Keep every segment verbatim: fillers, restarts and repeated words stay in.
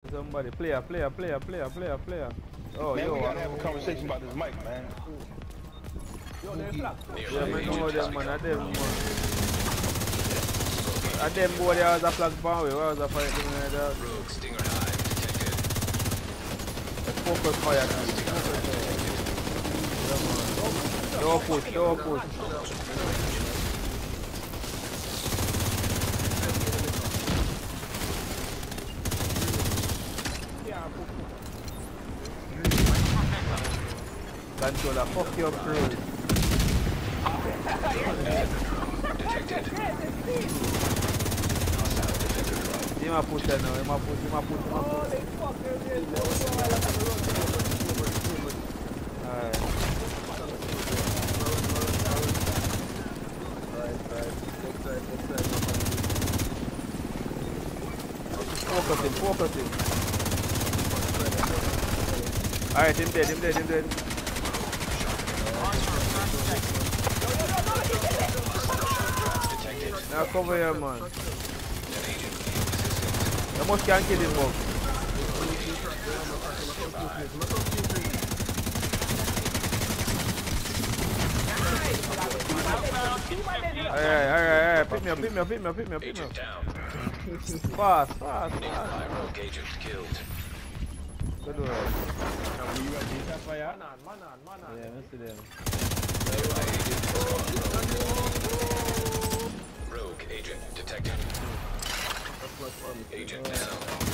Somebody, player, player, player, player, player, player. Oh, man, yo, we gotta have a conversation about this mic, man. Yo, they're flat. Yeah, man, know them, man. I them, man. I them boy, there was a flag bomb. Where was a fight? Rogue Stinger Hive detected. Focus fire now. Don't push, don't push. Controller, fuck your crew. He ma push it now, he ma push, he ma push, he ma push. Alright. Focus him, focus him. Alright, him dead, him dead, him dead. Now cover here, man. You must can't kill him, bro. Alright, alright, alright. Pick me up, pick me up, pick me up, pick me up, pick me up. Fast, fast, fast. Rogue agent killed. Good work. You ready to fire? Man on, man on, man on. Yeah, I see them. Rogue agent detected. Agent down.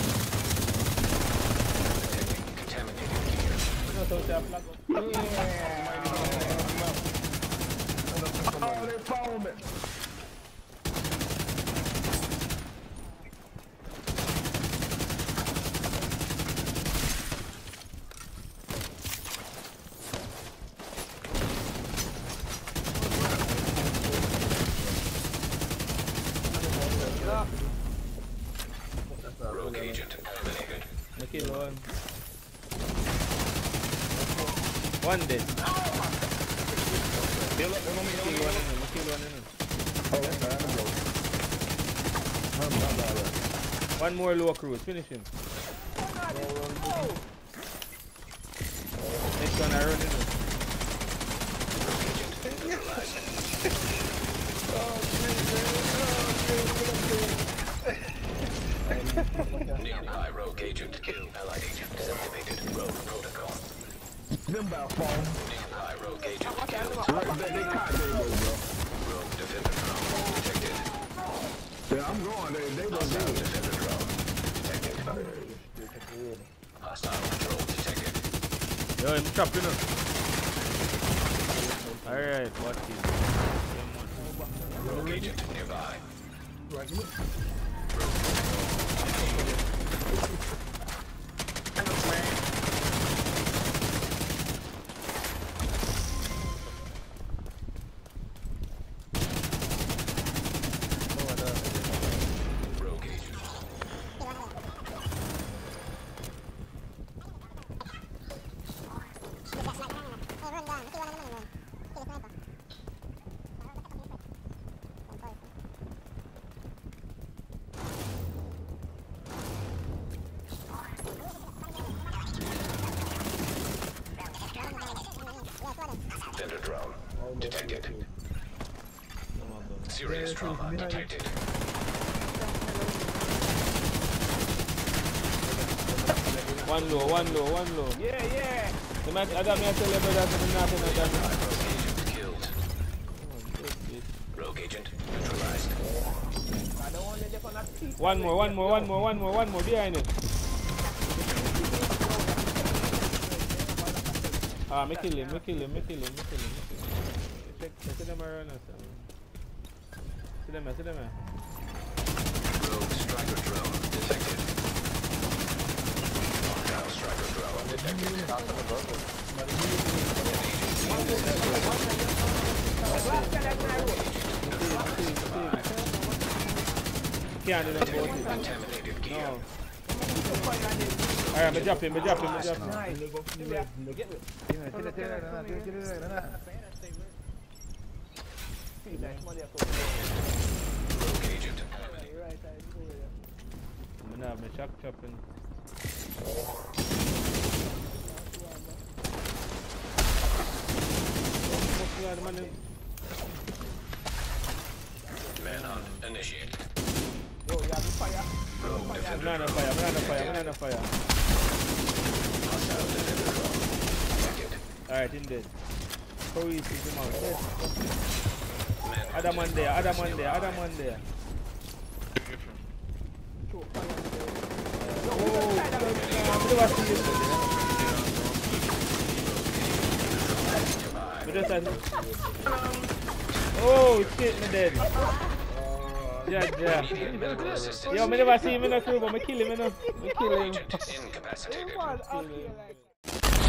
Detecting contaminated gear. Oh, they follow me. Rogue agent eliminated. Kill one. One dead. Kill up, Kill one in him, kill one in him. oh, that's right, I'm broke. One more low cruise, finish him. Next one I run in him. Nearby rogue agent killed. Allied agent activated. Rogue protocol. Them about phone. Nearby rogue agent killed. Right, they, they caught they bro. Rogue defender drone detected. Yeah, I'm going. They, they go Hostile do it. defender drone detected. Hostile control detected. Yo, I'm trapped, you know. Alright, what is Rogue agent nearby. Rogue agent. Defender drone detected. Serious trauma detected. One low, one low, one low. Yeah, yeah. The man, I got me to tell you about that. Rogue agent killed. Rogue agent neutralized. One more, one more, one more, one more, one more behind it. Ah, me kill him, me kill him, me kill him, me kill him, me kill him. Check, see them around us. See them, see them. Rogue striker drone detected. Hostile striker drone detected. Can't do that. Contaminated gear. No. Alright, me drop him, me drop him, me drop him. Rogue agent. I'm gonna have my shock chopping. man. him. Man on initiated. Yo, you have the fire. Rogue I'm defender not on fire, I'm not on fire, I'm not on fire. hostile defender drone detected. Alright, in dead. Police is him out. Yes. Man Other man there, other man there, other man there. Show fire on the- Oh, I'm never seen this one. We just had... Oh shit, me dead. Yeah, yeah. Immediate medical assistance. Yo, me never see him in the crew, but me kill him, you know. Me kill him. Agent incapacitated. It was up here like.